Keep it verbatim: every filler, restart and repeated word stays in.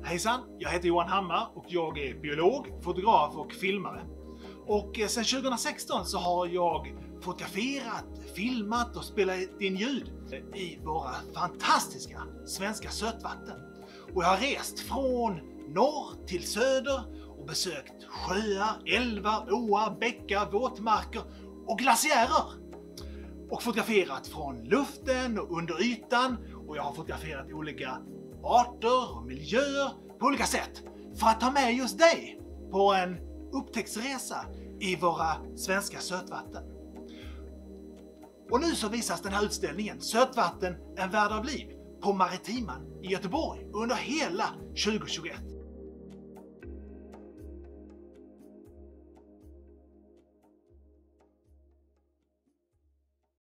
Hejsan, jag heter Johan Hammar och jag är biolog, fotograf och filmare. Och sedan tjugohundrasexton så har jag fotograferat, filmat och spelat in ljud i våra fantastiska svenska sötvatten. Och jag har rest från norr till söder och besökt sjöar, älvar, åar, bäckar, våtmarker och glaciärer. Och fotograferat från luften och under ytan, och jag har fotograferat olika arter och miljöer på olika sätt för att ta med just dig på en upptäcktsresa i våra svenska sötvatten. Och nu så visas den här utställningen Sötvatten, en värld av liv på Maritiman i Göteborg under hela tjugohundratjugoett.